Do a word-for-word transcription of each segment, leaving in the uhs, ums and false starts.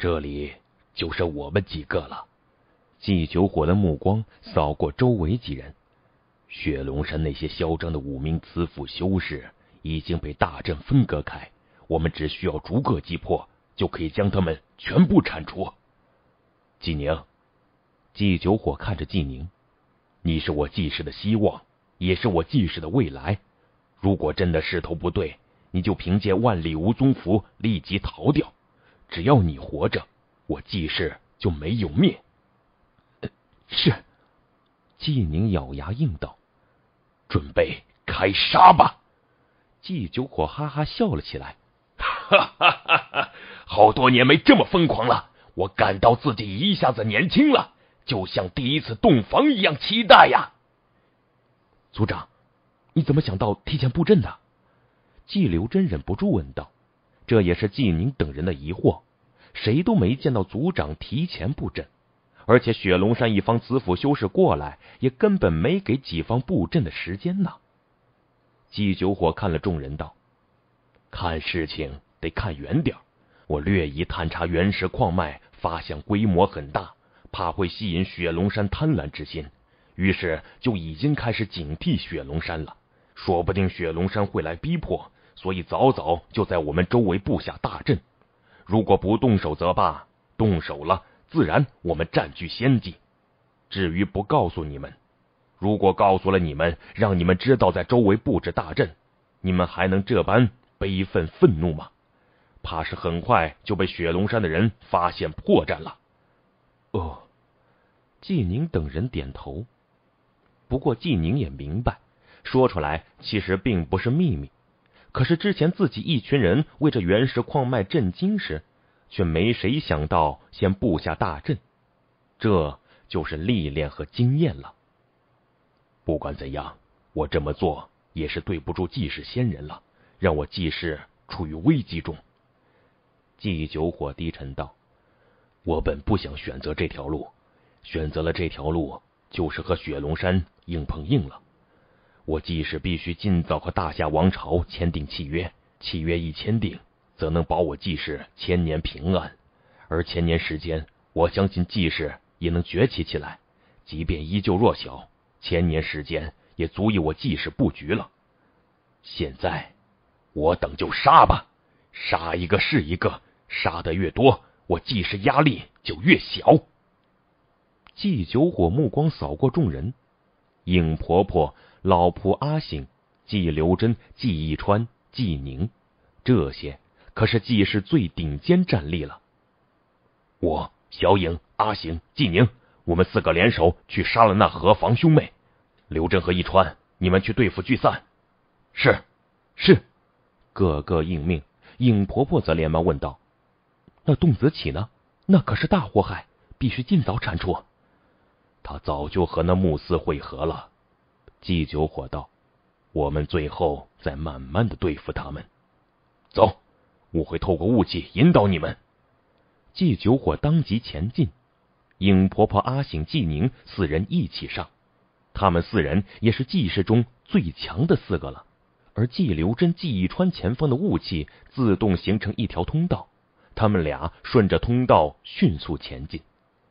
这里就剩我们几个了。祭酒火的目光扫过周围几人，雪龙山那些嚣张的五名慈父修士已经被大阵分割开，我们只需要逐个击破，就可以将他们全部铲除。纪宁，祭酒火看着纪宁，你是我季氏的希望，也是我季氏的未来。如果真的势头不对，你就凭借万里无踪符立即逃掉。只要你活着，我季氏就没有灭。 是。 纪宁咬牙应道。准备开杀吧！祭酒火哈哈笑了起来，哈哈哈哈！好多年没这么疯狂了，我感到自己一下子年轻了，就像第一次洞房一样期待呀！ 族长，你怎么想到提前布阵的？ 季留真忍不住问道。这也是纪宁等人的疑惑，谁都没见到族长提前布阵，而且雪龙山一方慈父修士过来，也根本没给己方布阵的时间呢。祭酒火看了众人道：看事情得看远点，我略一探查原石矿脉，发现规模很大，怕会吸引雪龙山贪婪之心，于是就已经开始警惕雪龙山了，说不定雪龙山会来逼迫，所以早早就在我们周围布下大阵。如果不动手则罢，动手了自然我们占据先机。至于不告诉你们，如果告诉了你们，让你们知道在周围布置大阵，你们还能这般悲愤愤怒吗？怕是很快就被雪龙山的人发现破绽了。 哦， 纪宁等人点头。不过纪宁也明白，说出来其实并不是秘密，可是之前自己一群人为这原石矿脉震惊时，却没谁想到先布下大阵，这就是历练和经验了。不管怎样，我这么做也是对不住季氏先人了，让我季氏处于危机中。祭酒火低沉道：我本不想选择这条路，选择了这条路，就是和雪龙山硬碰硬了。我季氏必须尽早和大夏王朝签订契约，契约一签订，则能保我季氏千年平安，而千年时间，我相信季氏也能崛起起来，即便依旧弱小，千年时间也足以我季氏布局了。现在我等就杀吧，杀一个是一个，杀得越多，我季氏压力就越小。祭酒火目光扫过众人，影婆婆、老仆阿醒、季留真、季义川、季宁，这些可是季氏最顶尖战力了。我、小影、阿醒、季宁，我们四个联手去杀了那河防兄妹。刘真和义川，你们去对付聚散。是，是，个个应命。影婆婆则连忙问道：那洞子启呢？那可是大祸害，必须尽早铲除。他早就和那穆斯会合了。祭酒火道：我们最后再慢慢的对付他们。走，我会透过雾气引导你们。祭酒火当即前进，影婆婆、阿醒、季宁四人一起上。他们四人也是季氏中最强的四个了，而季留真、季义川前方的雾气自动形成一条通道，他们俩顺着通道迅速前进。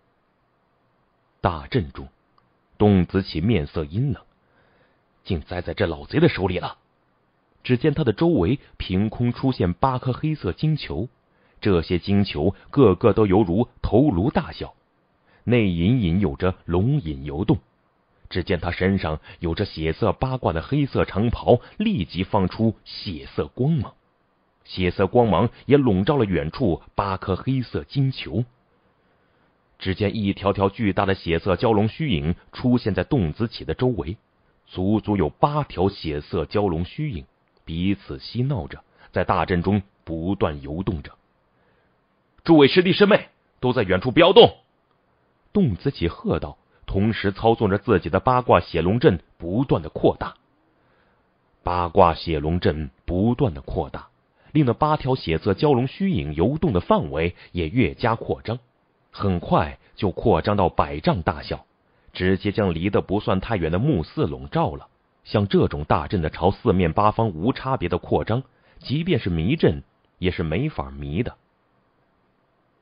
大阵中，董子启面色阴冷，竟栽在这老贼的手里了。只见他的周围凭空出现八颗黑色金球，这些金球个个都犹如头颅大小，内隐隐有着龙影游动。只见他身上有着血色八卦的黑色长袍，立即放出血色光芒，血色光芒也笼罩了远处八颗黑色金球。只见一条条巨大的血色蛟龙虚影出现在董子启的周围，足足有八条血色蛟龙虚影彼此嬉闹着，在大阵中不断游动着。诸位师弟师妹都在远处不要动！董子启喝道，同时操纵着自己的八卦血龙阵不断的扩大。八卦血龙阵不断的扩大，令那八条血色蛟龙虚影游动的范围也越加扩张，很快就扩张到百丈大小，直接将离得不算太远的木寺笼罩了。像这种大阵的朝四面八方无差别的扩张，即便是迷阵也是没法迷的。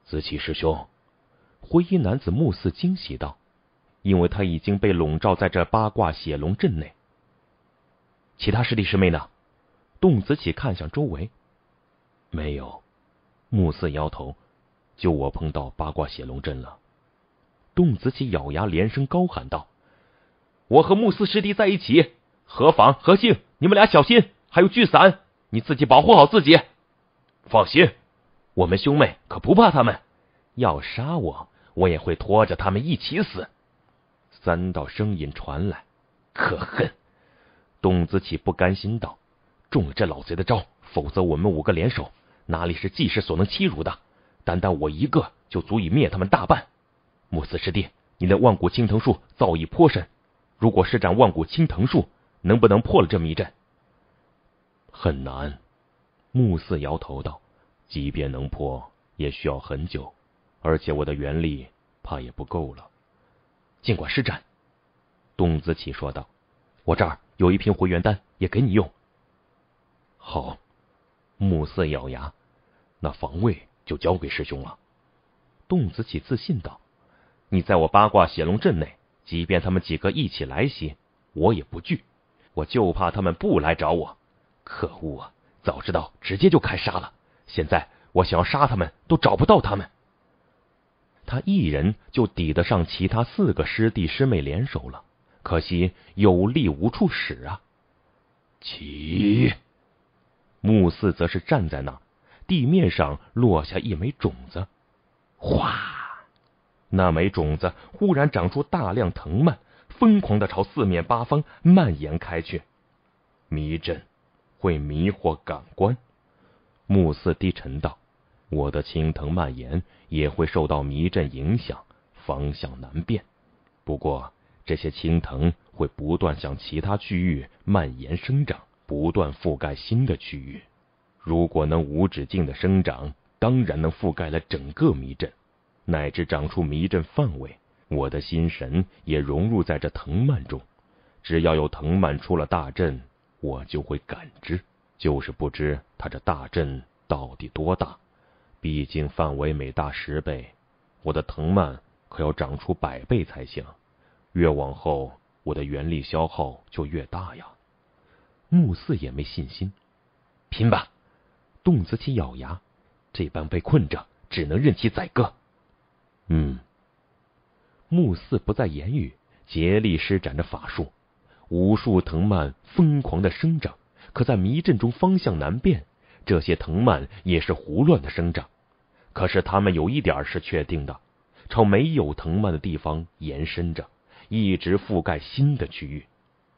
子期师兄，灰衣男子目似惊喜道，因为他已经被笼罩在这八卦血龙阵内。其他师弟师妹呢？洞子起看向周围。没有，目似摇头，就我碰到八卦血龙阵了。洞子起咬牙连声高喊道：我和目四师弟在一起，何妨何幸，你们俩小心，还有聚散，你自己保护好自己。放心，我们兄妹可不怕他们，要杀我，我也会拖着他们一起死。三道声音传来。可恨！董子启不甘心道，中了这老贼的招，否则我们五个联手，哪里是济世所能欺辱的？单单我一个就足以灭他们大半。目四师弟，你的万古青藤术造诣颇深，如果施展万古青藤术，能不能破了这迷阵？很难。目四摇头道，即便能破，也需要很久，而且我的元力怕也不够了。尽管施展。董子启说道，我这儿有一瓶回元丹，也给你用。好。目四咬牙，那防卫就交给师兄了。董子启自信道，你在我八卦血龙阵内，即便他们几个一起来袭，我也不惧，我就怕他们不来找我。可恶啊，早知道直接就开杀了，现在我想要杀他们都找不到他们。他一人就抵得上其他四个师弟师妹联手了，可惜有力无处使啊。起！目四则是站在那，地面上落下一枚种子，哗！那枚种子忽然长出大量藤蔓，疯狂地朝四面八方蔓延开去。迷阵会迷惑感官。目四低沉道，我的青藤蔓延也会受到迷阵影响，方向难辨。不过这些青藤会不断向其他区域蔓延生长，不断覆盖新的区域。如果能无止境的生长，当然能覆盖了整个迷阵，乃至长出迷阵范围。我的心神也融入在这藤蔓中，只要有藤蔓出了大阵，我就会感知，就是不知它这大阵到底多大。毕竟范围每大十倍，我的藤蔓可要长出百倍才行。越往后，我的元力消耗就越大呀。目四也没信心。拼吧！董子期咬牙，这般被困着，只能任其宰割。嗯。目四不再言语，竭力施展着法术，无数藤蔓疯狂的生长，可在迷阵中方向难辨，这些藤蔓也是胡乱的生长。可是它们有一点是确定的，朝没有藤蔓的地方延伸着，一直覆盖新的区域。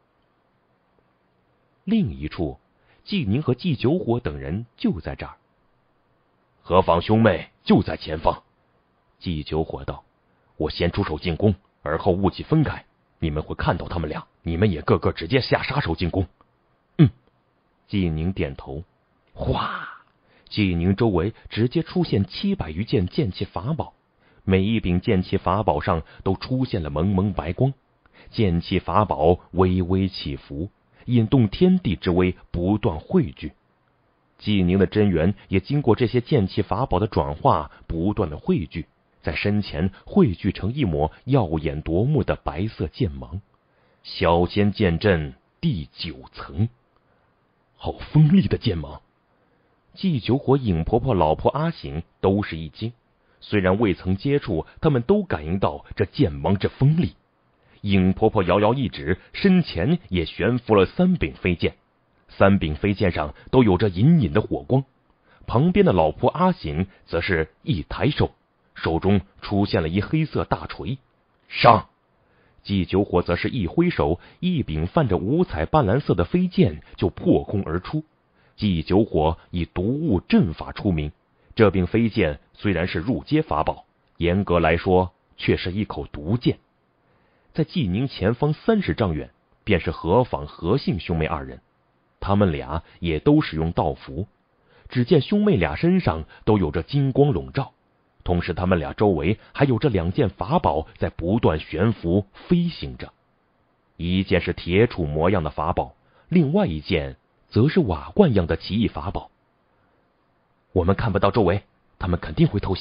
另一处，季宁和季九火等人就在这儿。何妨兄妹就在前方。季九火道，我先出手进攻，而后雾气分开，你们会看到他们俩，你们也个个直接下杀手进攻。嗯。季宁点头。哗！季宁周围直接出现七百余件剑气法宝，每一柄剑气法宝上都出现了蒙蒙白光，剑气法宝微微起伏，引动天地之威不断汇聚。季宁的真元也经过这些剑气法宝的转化，不断的汇聚，在身前汇聚成一抹耀眼夺目的白色剑芒。小仙剑阵第九层。好锋利的剑芒！季九火、影婆婆、老婆阿醒都是一惊，虽然未曾接触，他们都感应到这剑芒之锋利。影婆婆摇摇一指，身前也悬浮了三柄飞剑，三柄飞剑上都有着隐隐的火光。旁边的老婆阿醒则是一抬手，手中出现了一黑色大锤。上！季九火则是一挥手，一柄泛着五彩斑斓色的飞剑就破空而出。季九火以毒雾阵法出名，这柄飞剑虽然是入阶法宝，严格来说却是一口毒剑。在季宁前方三十丈远，便是何坊何姓兄妹二人，他们俩也都使用道符。只见兄妹俩身上都有着金光笼罩，同时他们俩周围还有着两件法宝在不断悬浮飞行着，一件是铁杵模样的法宝，另外一件则是瓦罐样的奇异法宝。我们看不到周围，他们肯定会偷袭，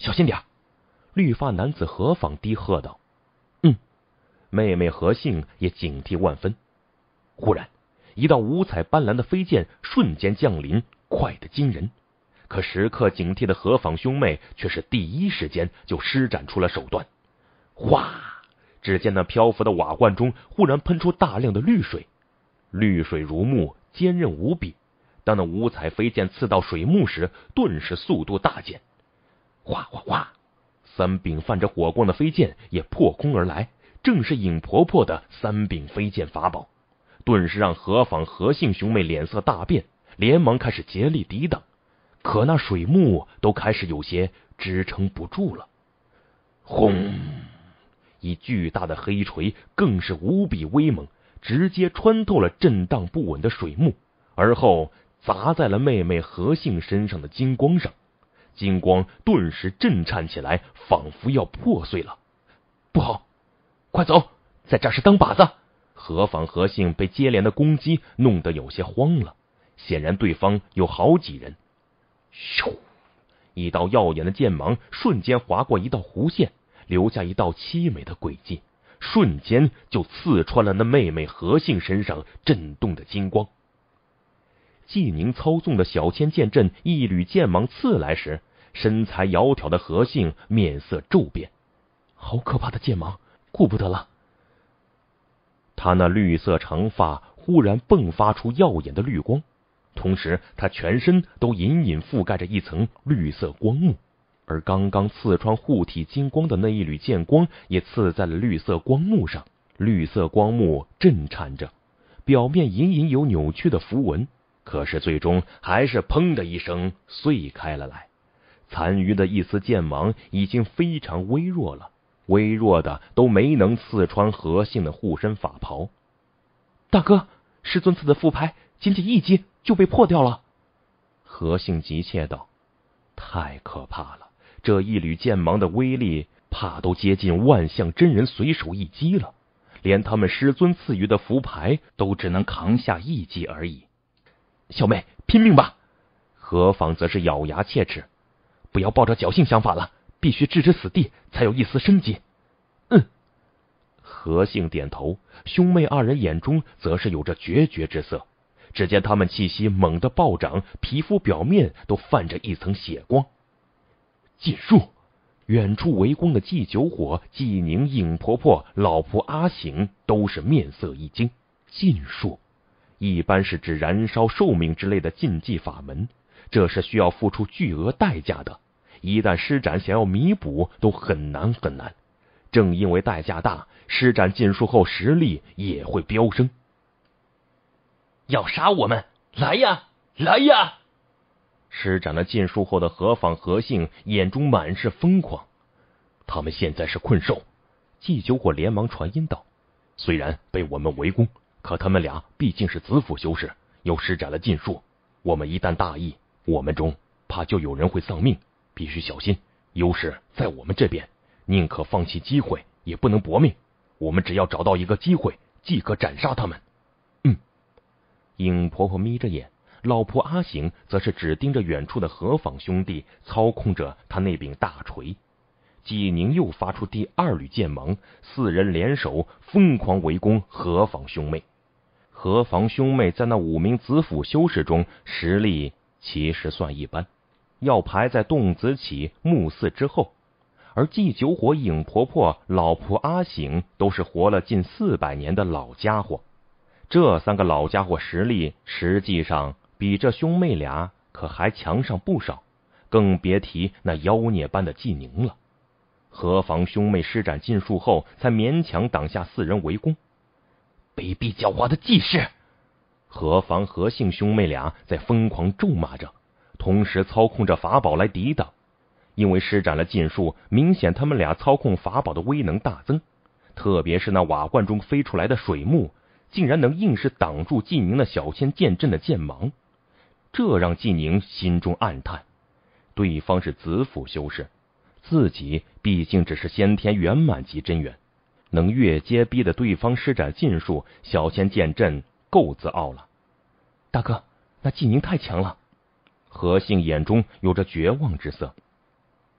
小心点！绿发男子何妨低喝道。嗯，妹妹何杏也警惕万分。忽然，一道五彩斑斓的飞剑瞬间降临，快得惊人。可时刻警惕的何妨兄妹却是第一时间就施展出了手段。哗！只见那漂浮的瓦罐中忽然喷出大量的绿水，绿水如墨，坚韧无比。当那五彩飞剑刺到水幕时，顿时速度大减。哗哗哗！三柄泛着火光的飞剑也破空而来，正是影婆婆的三柄飞剑法宝，顿时让何妨何杏兄妹脸色大变，连忙开始竭力抵挡。可那水幕都开始有些支撑不住了。轰！一巨大的黑锤更是无比威猛，直接穿透了震荡不稳的水幕，而后砸在了妹妹何杏身上的金光上。金光顿时震颤起来，仿佛要破碎了。不好，快走，在这是当靶子！何妨何杏被接连的攻击弄得有些慌了，显然对方有好几人。咻！一道耀眼的剑芒瞬间划过一道弧线，留下一道凄美的轨迹，瞬间就刺穿了那妹妹何杏身上震动的金光。纪宁操纵的小千剑阵一缕剑芒刺来时，身材窈窕的何杏面色骤变，好可怕的剑芒，顾不得了。他那绿色长发忽然迸发出耀眼的绿光，同时他全身都隐隐覆盖着一层绿色光幕，而刚刚刺穿护体金光的那一缕剑光也刺在了绿色光幕上，绿色光幕震颤着，表面隐隐有扭曲的符文，可是最终还是砰的一声碎开了来。残余的一丝剑芒已经非常微弱了，微弱的都没能刺穿何杏的护身法袍。大哥，师尊赐的副牌仅仅一击就被破掉了。何杏急切道。太可怕了，这一缕剑芒的威力怕都接近万象真人随手一击了，连他们师尊赐予的符牌都只能扛下一击而已。小妹，拼命吧！何妨则是咬牙切齿，不要抱着侥幸想法了，必须置之死地，才有一丝生机。嗯。何杏点头，兄妹二人眼中则是有着决绝之色。只见他们气息猛地暴涨，皮肤表面都泛着一层血光。禁术！远处围攻的纪九火、纪宁、影婆婆、老仆阿醒都是面色一惊。禁术一般是指燃烧寿命之类的禁忌法门，这是需要付出巨额代价的，一旦施展想要弥补都很难很难。正因为代价大，施展禁术后实力也会飙升。要杀我们，来呀来呀！施展了禁术后的何妨何杏眼中满是疯狂。他们现在是困兽。纪九火连忙传音道，虽然被我们围攻，可他们俩毕竟是子府修士，又施展了禁术，我们一旦大意，我们中怕就有人会丧命，必须小心。优势在我们这边，宁可放弃机会也不能搏命，我们只要找到一个机会即可斩杀他们。嗯。影婆婆眯着眼，老婆阿醒则是只盯着远处的何妨兄弟，操控着他那柄大锤。纪宁又发出第二缕剑芒，四人联手疯狂围攻何妨兄妹。何妨兄妹在那五名子府修士中实力其实算一般，要排在洞子起、木四之后，而纪九火、影婆婆、老仆阿醒都是活了近四百年的老家伙。这三个老家伙实力实际上比这兄妹俩可还强上不少，更别提那妖孽般的纪宁了。何妨兄妹施展禁术后，才勉强挡下四人围攻。卑鄙狡猾的纪氏！何妨何杏兄妹俩在疯狂咒骂着，同时操控着法宝来抵挡。因为施展了禁术，明显他们俩操控法宝的威能大增，特别是那瓦罐中飞出来的水幕，竟然能硬是挡住纪宁那小千剑阵的剑芒，这让纪宁心中暗叹，对方是子府修士，自己毕竟只是先天圆满级真元，能越阶逼得对方施展禁术，小千剑阵够自傲了。大哥，那纪宁太强了。何杏眼中有着绝望之色。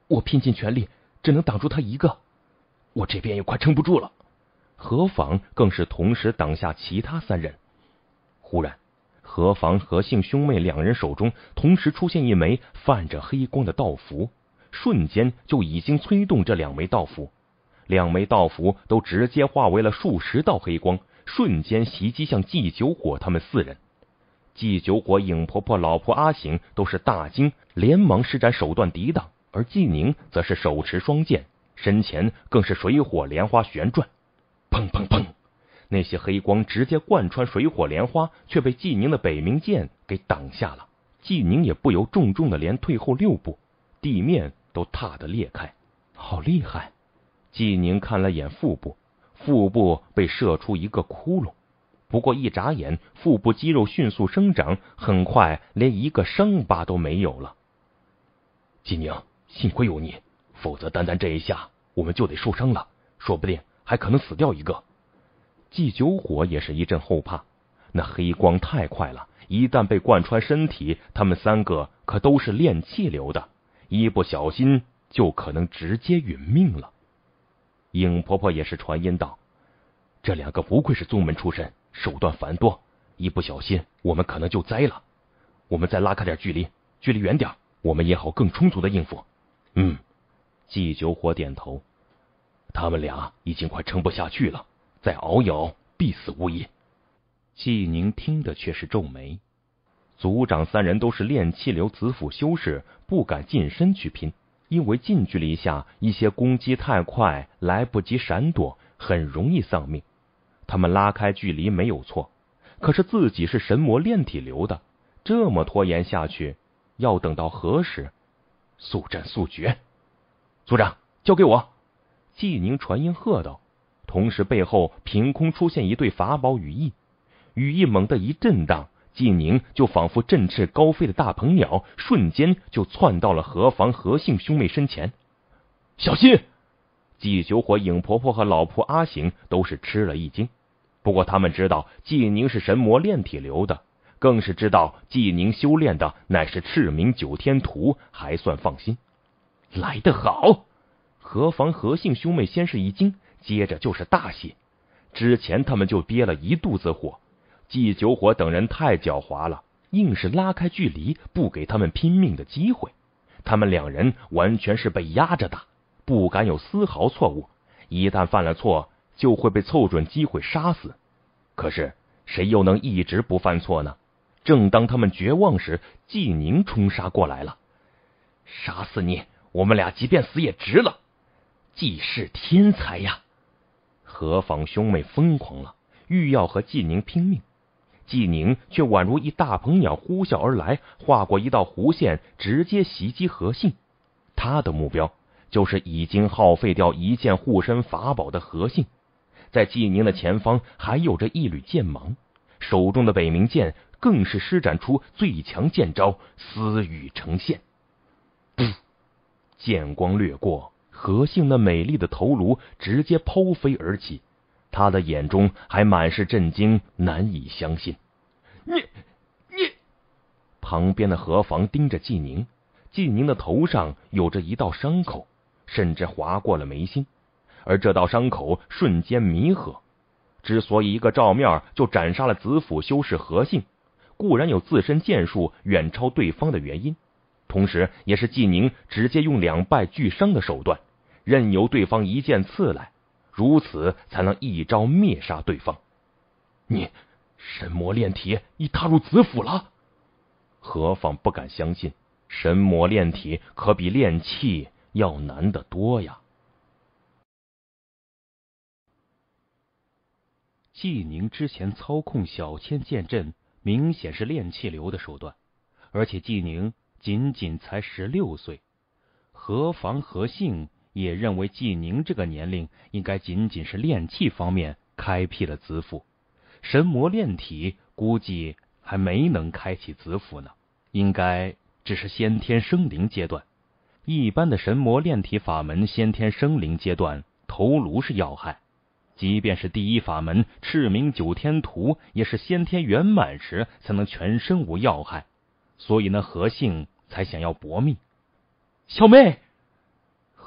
我拼尽全力，只能挡住他一个，我这边也快撑不住了。何妨更是同时挡下其他三人。忽然，何妨、何姓兄妹两人手中同时出现一枚泛着黑光的道符，瞬间就已经催动这两枚道符。两枚道符都直接化为了数十道黑光，瞬间袭击向季九火他们四人。季九火、影婆婆、老婆阿醒都是大惊，连忙施展手段抵挡，而季宁则是手持双剑，身前更是水火莲花旋转。砰砰砰！那些黑光直接贯穿水火莲花，却被季宁的北冥剑给挡下了。季宁也不由重重的连退后六步，地面都踏得裂开。好厉害！季宁看了眼腹部，腹部被射出一个窟窿，不过一眨眼，腹部肌肉迅速生长，很快连一个伤疤都没有了。季宁，幸亏有你，否则单单这一下我们就得受伤了，说不定还可能死掉一个。季九火也是一阵后怕，那黑光太快了，一旦被贯穿身体，他们三个可都是炼气流的，一不小心就可能直接殒命了。影婆婆也是传音道：这两个不愧是宗门出身，手段繁多，一不小心我们可能就栽了。我们再拉开点距离，距离远点，我们也好更充足的应付。嗯，季九火点头。他们俩已经快撑不下去了，再熬一熬，必死无疑。季宁听的却是皱眉。族长三人都是炼气流子府修士，不敢近身去拼，因为近距离下一些攻击太快，来不及闪躲，很容易丧命。他们拉开距离没有错，可是自己是神魔炼体流的，这么拖延下去，要等到何时？速战速决！族长，交给我！季宁传音喝道，同时背后凭空出现一对法宝羽翼，羽翼猛地一震荡，季宁就仿佛振翅高飞的大鹏鸟，瞬间就窜到了何妨、何姓兄妹身前。小心！季九火、影婆婆和老婆阿醒都是吃了一惊，不过他们知道季宁是神魔炼体流的，更是知道季宁修炼的乃是赤明九天图，还算放心。来得好！何妨、何姓兄妹先是一惊，接着就是大喜。之前他们就憋了一肚子火，季九火等人太狡猾了，硬是拉开距离，不给他们拼命的机会。他们两人完全是被压着打，不敢有丝毫错误，一旦犯了错，就会被凑准机会杀死。可是谁又能一直不犯错呢？正当他们绝望时，季宁冲杀过来了。杀死你，我们俩即便死也值了！季氏天才呀！何妨兄妹疯狂了，欲要和季宁拼命。季宁却宛如一大鹏鸟呼啸而来，划过一道弧线，直接袭击何姓。他的目标就是已经耗费掉一件护身法宝的何姓。在季宁的前方还有着一缕剑芒，手中的北冥剑更是施展出最强剑招私语成线。噗！剑光掠过，何姓那美丽的头颅直接抛飞而起，他的眼中还满是震惊，难以相信。你你！旁边的何妨盯着季宁，季宁的头上有着一道伤口，甚至划过了眉心，而这道伤口瞬间弥合。之所以一个照面就斩杀了子府修士何姓，固然有自身剑术远超对方的原因，同时也是季宁直接用两败俱伤的手段，任由对方一剑刺来，如此才能一招灭杀对方。你神魔炼体已踏入子府了？何妨不敢相信，神魔炼体可比炼气要难得多呀。季宁之前操控小千剑阵明显是炼气流的手段，而且季宁仅仅才十六岁，何妨何姓也认为季宁这个年龄应该仅仅是炼气方面开辟了子府，神魔炼体估计还没能开启子府呢，应该只是先天生灵阶段。一般的神魔炼体法门先天生灵阶段，头颅是要害，即便是第一法门赤明九天图，也是先天圆满时才能全身无要害，所以呢何姓才想要搏命。小妹！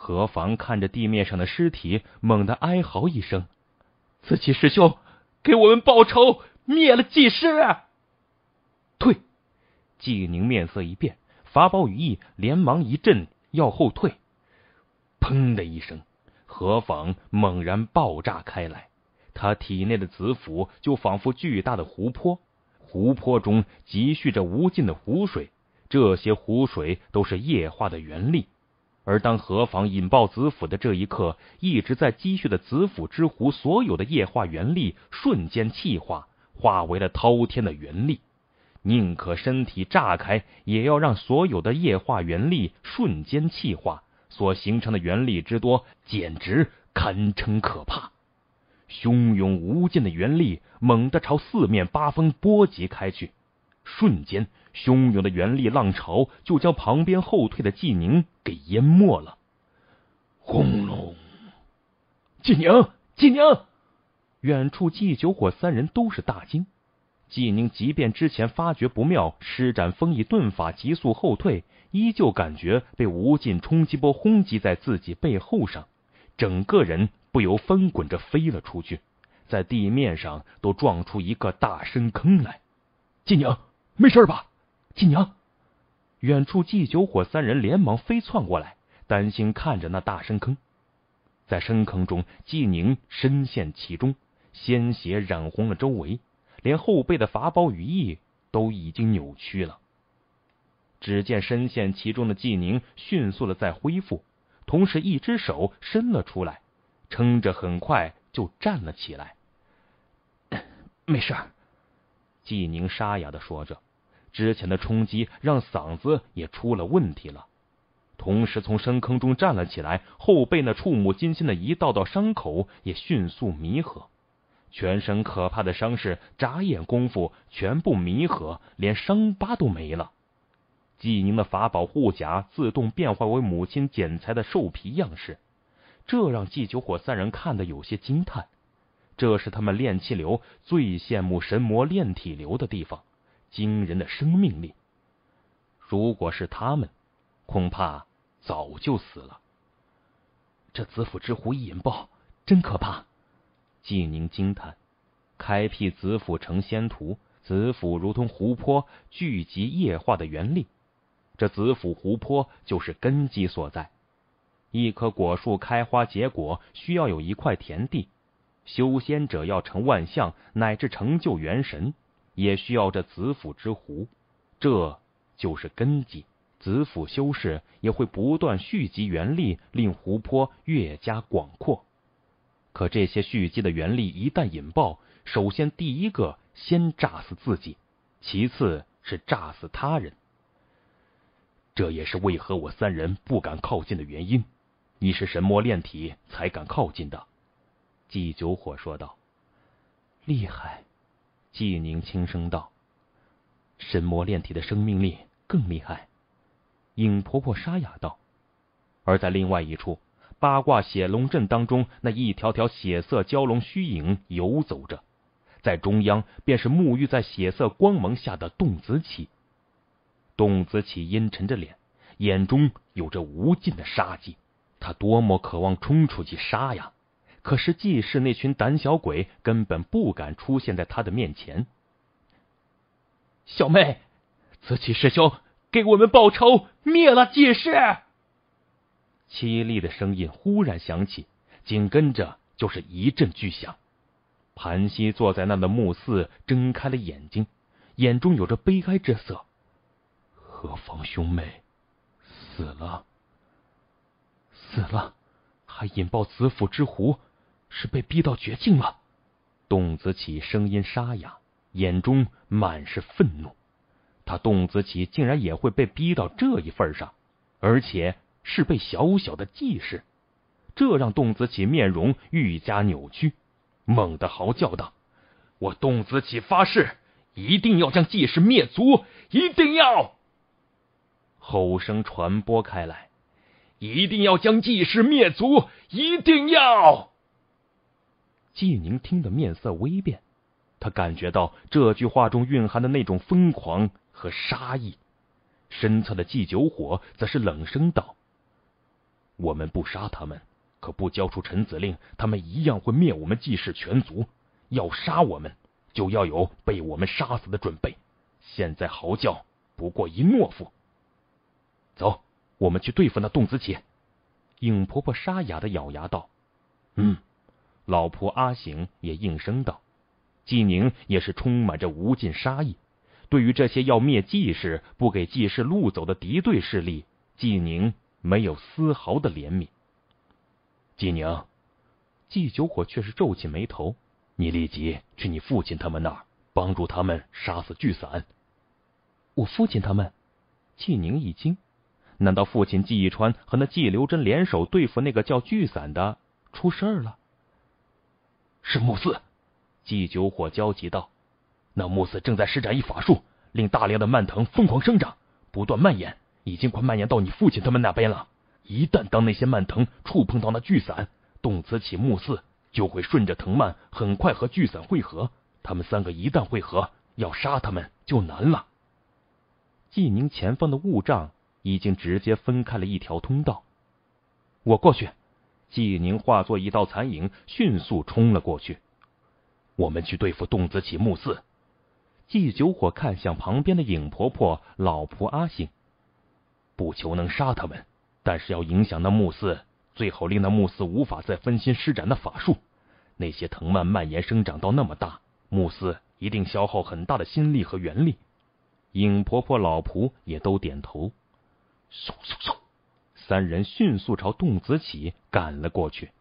何妨看着地面上的尸体，猛地哀嚎一声：“子期师兄，给我们报仇，灭了季氏！”退！季宁面色一变，法宝羽翼连忙一震，要后退。砰的一声，何妨猛然爆炸开来，他体内的子府就仿佛巨大的湖泊，湖泊中积蓄着无尽的湖水，这些湖水都是液化的元力。而当何妨引爆子府的这一刻，一直在积蓄的子府之湖所有的液化元力瞬间气化，化为了滔天的元力。宁可身体炸开，也要让所有的液化元力瞬间气化，所形成的元力之多，简直堪称可怕。汹涌无尽的元力猛地朝四面八方波及开去，瞬间汹涌的元力浪潮就将旁边后退的季宁给淹没了。轰隆！季宁，季宁！远处季九火三人都是大惊。季宁即便之前发觉不妙，施展风翼遁法急速后退，依旧感觉被无尽冲击波轰击在自己背后上，整个人不由翻滚着飞了出去，在地面上都撞出一个大深坑来。季宁，没事吧？季宁！远处季九火三人连忙飞窜过来，担心看着那大深坑。在深坑中，季宁深陷其中，鲜血染红了周围，连后背的法宝羽翼都已经扭曲了。只见深陷其中的季宁迅速的在恢复，同时一只手伸了出来，撑着很快就站了起来。没事。季宁沙哑的说着，之前的冲击让嗓子也出了问题了，同时从深坑中站了起来，后背那触目惊心的一道道伤口也迅速弥合，全身可怕的伤势眨眼功夫全部弥合，连伤疤都没了。季宁的法宝护甲自动变化为母亲剪裁的兽皮样式，这让季九火三人看得有些惊叹。这是他们炼气流最羡慕神魔炼体流的地方，惊人的生命力。如果是他们，恐怕早就死了。这子府之湖一引爆，真可怕。季宁惊叹。开辟子府成仙图，子府如同湖泊，聚集液化的元力。这子府湖泊就是根基所在。一棵果树开花结果，需要有一块田地。修仙者要成万象，乃至成就元神，也需要这子府之湖，这就是根基。子府修士也会不断蓄积元力，令湖泊越加广阔。可这些蓄积的元力一旦引爆，首先第一个先炸死自己，其次是炸死他人。这也是为何我三人不敢靠近的原因，你是神魔炼体才敢靠近的。季九火说道。厉害。季宁轻声道。神魔炼体的生命力更厉害。影婆婆沙哑道。而在另外一处，八卦血龙阵当中，那一条条血色蛟龙虚影游走着，在中央便是沐浴在血色光芒下的洞子起。洞子起阴沉着脸，眼中有着无尽的杀机，他多么渴望冲出去杀呀！可是季氏那群胆小鬼根本不敢出现在他的面前。小妹，子期师兄，给我们报仇，灭了季氏！凄厉的声音忽然响起，紧跟着就是一阵巨响。盘膝坐在那的穆四睁开了眼睛，眼中有着悲哀之色。何妨兄妹死了，死了，还引爆子府之湖，是被逼到绝境了。董子起声音沙哑，眼中满是愤怒。他董子起竟然也会被逼到这一份上，而且是被小小的季氏，这让董子起面容愈加扭曲，猛地嚎叫道：我董子起发誓，一定要将季氏灭族，一定要！吼声传播开来，一定要将季氏灭族，一定要！季宁听得面色微变，他感觉到这句话中蕴含的那种疯狂和杀意。身侧的季九火则是冷声道： 我们不杀他们，可不交出臣子令，他们一样会灭我们季氏全族。要杀我们，就要有被我们杀死的准备。现在嚎叫不过一懦夫。走，我们去对付那洞子起。影婆婆沙哑的咬牙道。嗯。老仆阿醒也应声道。季宁也是充满着无尽杀意，对于这些要灭季氏、不给季氏路走的敌对势力，季宁没有丝毫的怜悯。季宁，季九火却是皱起眉头，你立即去你父亲他们那儿，帮助他们杀死巨伞。我父亲他们？季宁一惊，难道父亲季义川和那季留真联手对付那个叫巨伞的出事儿了？是穆四。季九火焦急道，那穆四正在施展一法术，令大量的蔓藤疯狂生长，不断蔓延，已经快蔓延到你父亲他们那边了。一旦当那些蔓藤触碰到那巨伞，动词起穆四就会顺着藤蔓很快和巨伞汇合，他们三个一旦汇合，要杀他们就难了。季宁前方的雾障已经直接分开了一条通道。我过去。季宁化作一道残影，迅速冲了过去。我们去对付洞子起穆四。季九火看向旁边的影婆婆、老仆阿信，不求能杀他们，但是要影响那穆四，最好令那穆四无法再分心施展那法术。那些藤蔓蔓延生长到那么大，穆四一定消耗很大的心力和元力。影婆婆、老仆也都点头。嗖嗖嗖！三人迅速朝洞子起赶了过去。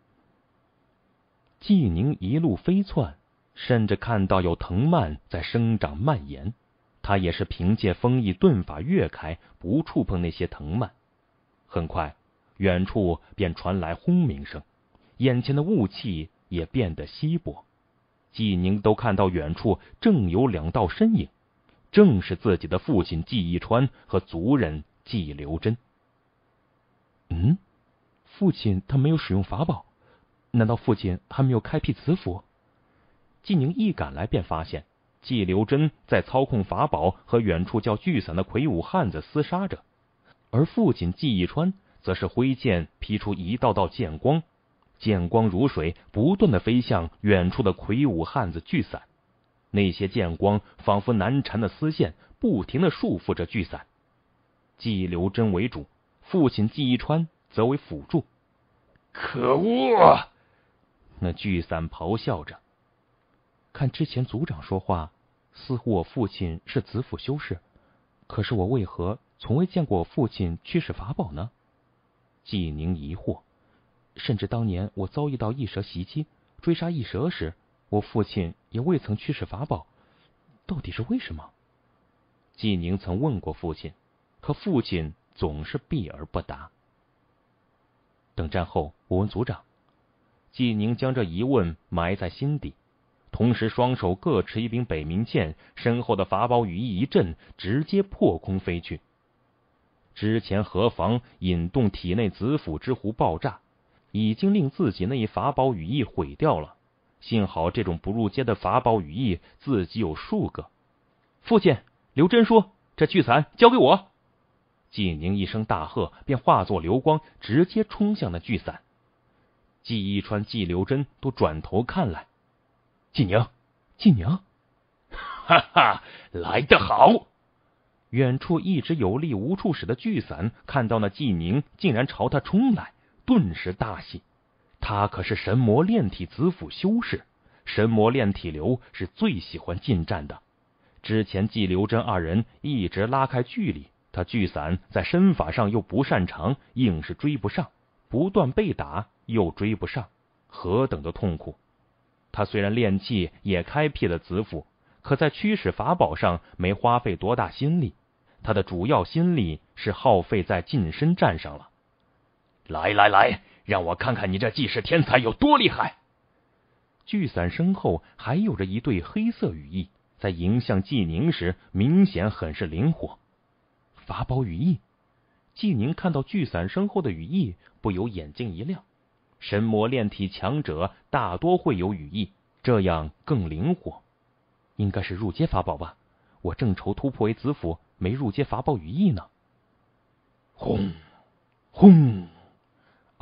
季宁一路飞窜，甚至看到有藤蔓在生长蔓延，他也是凭借风翼遁法跃开，不触碰那些藤蔓。很快，远处便传来轰鸣声，眼前的雾气也变得稀薄。季宁都看到远处正有两道身影，正是自己的父亲季义川和族人季留真。嗯，父亲他没有使用法宝，难道父亲还没有开辟子府？季宁一赶来便发现季留真在操控法宝和远处叫巨伞的魁梧汉子厮杀着，而父亲季义川则是挥剑劈出一道道剑光，剑光如水，不断的飞向远处的魁梧汉子巨伞。那些剑光仿佛难缠的丝线，不停的束缚着巨伞。季留真为主，父亲季义川则为辅助。可恶！那巨伞咆哮着。看之前族长说话，似乎我父亲是子府修士，可是我为何从未见过我父亲驱使法宝呢？季宁疑惑。甚至当年我遭遇到异蛇袭击，追杀异蛇时，我父亲也未曾驱使法宝，到底是为什么？季宁曾问过父亲，可父亲总是避而不答。等战后，我问族长。季宁将这疑问埋在心底，同时双手各持一柄北冥剑，身后的法宝羽翼一震，直接破空飞去。之前何妨引动体内子府之湖爆炸，已经令自己那一法宝羽翼毁掉了。幸好这种不入阶的法宝羽翼自己有数个。父亲，刘真说这巨伞交给我。季宁一声大喝，便化作流光，直接冲向那巨伞。季义川、季留真都转头看来。季宁，季宁，哈哈，来得好！远处一直有力无处使的巨伞看到那季宁竟然朝他冲来，顿时大喜。他可是神魔炼体子府修士，神魔炼体流是最喜欢近战的。之前季留真二人一直拉开距离，他巨伞在身法上又不擅长，硬是追不上，不断被打又追不上，何等的痛苦！他虽然炼气也开辟了子府，可在驱使法宝上没花费多大心力，他的主要心力是耗费在近身战上了。来来来，让我看看你这济世天才有多厉害！巨伞身后还有着一对黑色羽翼，在迎向季宁时明显很是灵活。法宝羽翼，季宁看到巨伞身后的羽翼，不由眼睛一亮。神魔炼体强者大多会有羽翼，这样更灵活。应该是入阶法宝吧？我正愁突破为子府没入阶法宝羽翼呢。轰轰！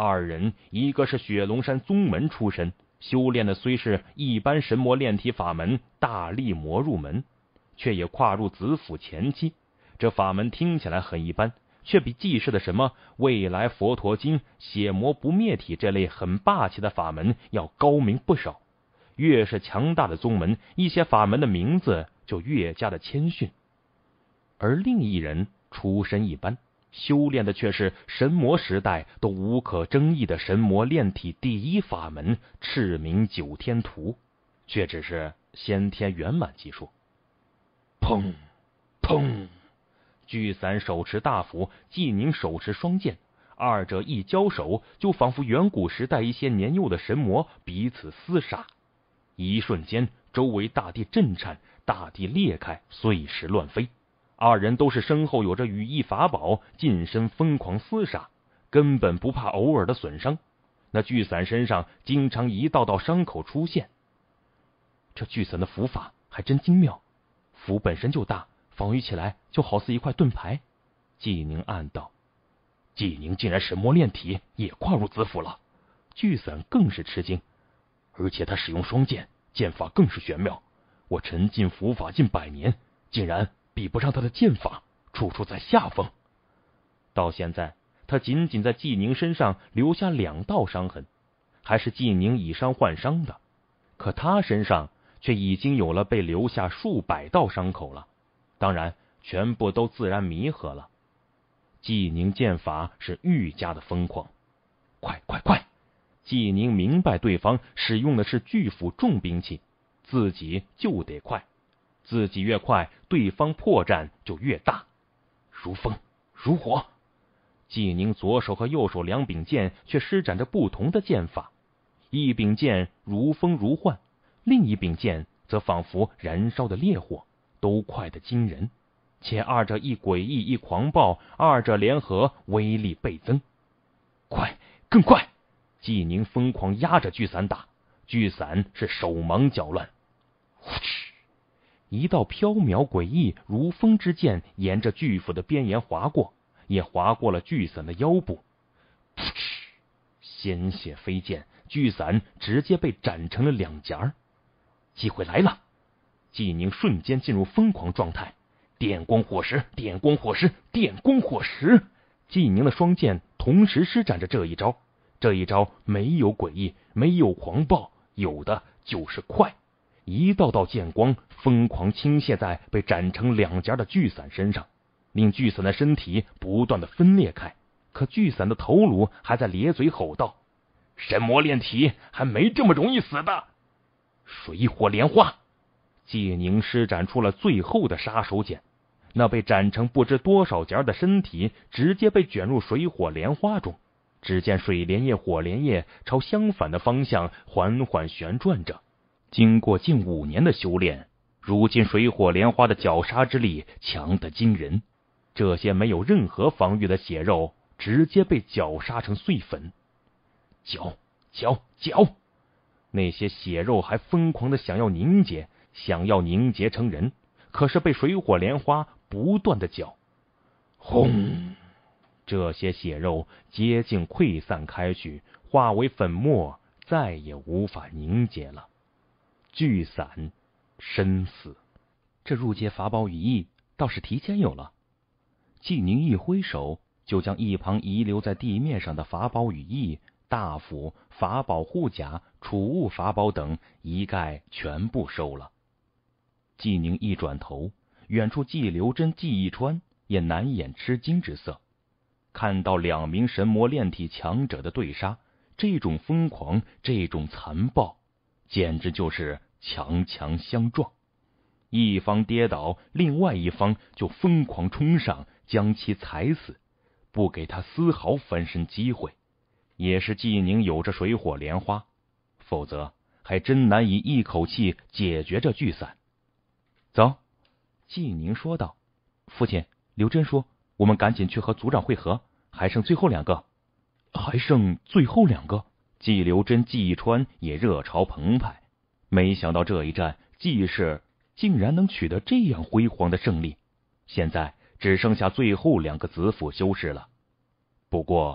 二人一个是雪龙山宗门出身，修炼的虽是一般神魔炼体法门大力魔入门，却也跨入子府前期。这法门听起来很一般，却比记事的什么未来佛陀经、血魔不灭体这类很霸气的法门要高明不少。越是强大的宗门，一些法门的名字就越加的谦逊。而另一人出身一般，修炼的却是神魔时代都无可争议的神魔炼体第一法门赤明九天图，却只是先天圆满级数。砰砰，聚散手持大斧，纪宁手持双剑，二者一交手，就仿佛远古时代一些年幼的神魔彼此厮杀。一瞬间，周围大地震颤，大地裂开，碎石乱飞。二人都是身后有着羽翼法宝，近身疯狂厮杀，根本不怕偶尔的损伤。那巨伞身上经常一道道伤口出现。这巨伞的符法还真精妙，符本身就大，防御起来就好似一块盾牌。纪宁暗道，纪宁竟然神魔炼体也跨入子府了。巨伞更是吃惊，而且他使用双剑，剑法更是玄妙。我沉浸符法近百年，竟然比不上他的剑法，处处在下风。到现在，他仅仅在纪宁身上留下两道伤痕，还是纪宁以伤换伤的，可他身上却已经有了被留下数百道伤口了，当然全部都自然弥合了。纪宁剑法是愈加的疯狂，快快快！纪宁明白对方使用的是巨斧重兵器，自己就得快，自己越快，对方破绽就越大。如风如火，纪宁左手和右手两柄剑却施展着不同的剑法，一柄剑如风如幻，另一柄剑则仿佛燃烧的烈火，都快得惊人，且二者一诡异一狂暴，二者联合威力倍增。快，更快！纪宁疯狂压着巨伞打，巨伞是手忙脚乱。呼哧，一道飘渺诡异如风之剑沿着巨斧的边沿划过，也划过了巨伞的腰部。噗嗤，鲜血飞溅，巨伞直接被斩成了两截。机会来了！纪宁瞬间进入疯狂状态，电光火石，电光火石，电光火石！纪宁的双剑同时施展着这一招。这一招没有诡异，没有狂暴，有的就是快。一道道剑光疯狂倾泻在被斩成两截的巨伞身上，令巨伞的身体不断的分裂开。可巨伞的头颅还在咧嘴吼道：“神魔炼体还没这么容易死的！”水火莲花，纪宁施展出了最后的杀手锏，那被斩成不知多少截的身体直接被卷入水火莲花中。只见水莲叶、火莲叶朝相反的方向缓缓旋转着。经过近五年的修炼，如今水火莲花的绞杀之力强得惊人。这些没有任何防御的血肉直接被绞杀成碎粉。绞绞绞！那些血肉还疯狂的想要凝结，想要凝结成人，可是被水火莲花不断的绞。轰！这些血肉接近溃散开去，化为粉末，再也无法凝结了。巨伞身死，这入阶法宝羽翼倒是提前有了。纪宁一挥手，就将一旁遗留在地面上的法宝羽翼、大斧、法宝护甲、储物法宝等一概全部收了。纪宁一转头，远处纪留真、纪忆川也难掩吃惊之色。看到两名神魔炼体强者的对杀，这种疯狂，这种残暴，简直就是强强相撞。一方跌倒，另外一方就疯狂冲上，将其踩死，不给他丝毫翻身机会。也是纪宁有着水火莲花，否则还真难以一口气解决这巨伞。走，纪宁说道。父亲，刘真说我们赶紧去和族长会合，还剩最后两个。还剩最后两个？纪留真、纪忆川也热潮澎湃，没想到这一战纪氏竟然能取得这样辉煌的胜利。现在只剩下最后两个子府修士了。不过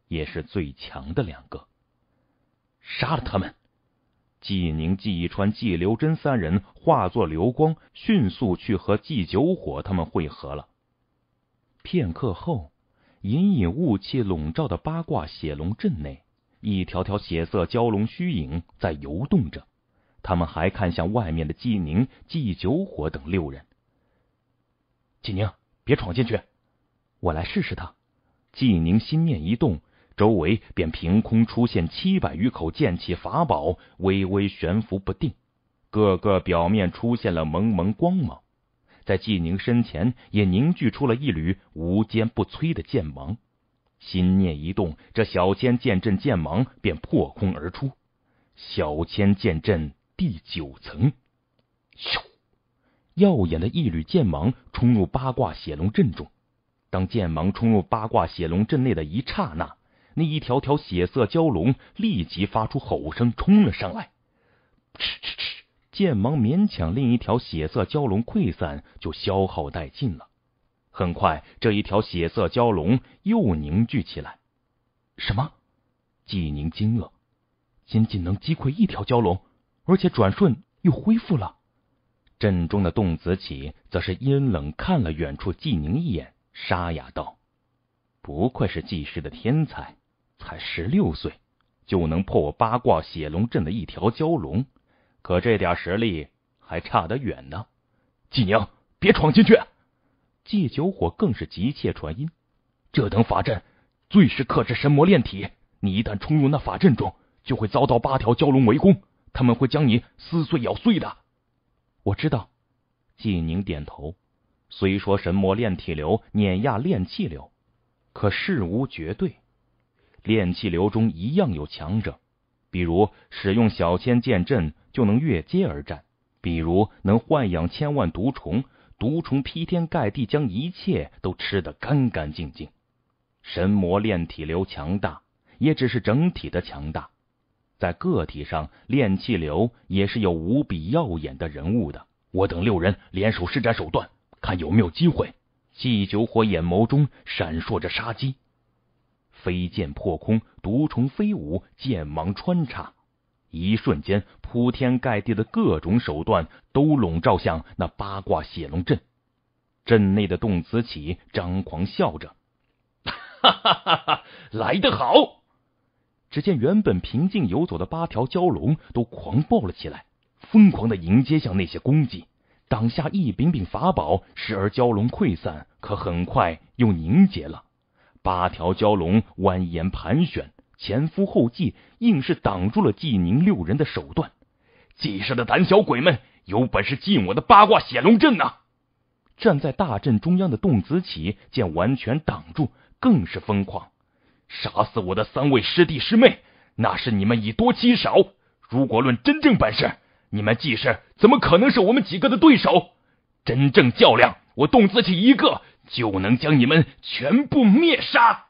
也是最强的两个。杀了他们！纪宁、纪一川、纪留真三人化作流光，迅速去和纪九火他们会合了。片刻后，隐隐雾气笼罩的八卦血龙阵内，一条条血色蛟龙虚影在游动着。他们还看向外面的纪宁、纪九火等六人。纪宁，别闯进去，我来试试他。纪宁心念一动，周围便凭空出现七百余口剑气法宝，微微悬浮不定，个个表面出现了蒙蒙光芒。在纪宁身前也凝聚出了一缕无坚不摧的剑芒。心念一动，这小千剑阵剑芒便破空而出。小千剑阵第九层，咻！耀眼的一缕剑芒冲入八卦血龙阵中。当剑芒冲入八卦血龙阵内的一刹那，那一条条血色蛟龙立即发出吼声冲了上来。嗤嗤嗤！剑芒勉强令一条血色蛟龙溃散，就消耗殆尽了。很快，这一条血色蛟龙又凝聚起来。什么？纪宁惊愕，仅仅能击溃一条蛟龙，而且转瞬又恢复了。阵中的洞子启则是阴冷看了远处纪宁一眼，沙哑道：“不愧是纪师的天才，才十六岁就能破我八卦血龙阵的一条蛟龙，可这点实力还差得远呢。”纪宁，别闯进去！纪九火更是急切传音：“这等法阵最是克制神魔炼体，你一旦冲入那法阵中，就会遭到八条蛟龙围攻，他们会将你撕碎咬碎的。”我知道。纪宁点头。虽说神魔炼体流碾压炼气流，可事无绝对。炼气流中一样有强者，比如使用小千剑阵就能越阶而战，比如能豢养千万毒虫，毒虫劈天盖地，将一切都吃得干干净净。神魔炼体流强大，也只是整体的强大，在个体上，炼气流也是有无比耀眼的人物的。我等六人联手施展手段，看有没有机会。纪九火眼眸中闪烁着杀机，飞剑破空，毒虫飞舞，剑芒穿插，一瞬间，铺天盖地的各种手段都笼罩向那八卦血龙阵。阵内的洞子启张狂笑着：“哈哈哈哈，来得好！”只见原本平静游走的八条蛟龙都狂暴了起来，疯狂地迎接向那些攻击，挡下一柄柄法宝，时而蛟龙溃散，可很快又凝结了。八条蛟龙蜿蜒盘旋，前赴后继，硬是挡住了纪宁六人的手段。纪氏的胆小鬼们，有本事进我的八卦血龙阵啊！站在大阵中央的洞子启见完全挡住，更是疯狂。杀死我的三位师弟师妹，那是你们以多欺少。如果论真正本事，你们纪氏怎么可能是我们几个的对手？真正较量，我洞子启一个就能将你们全部灭杀。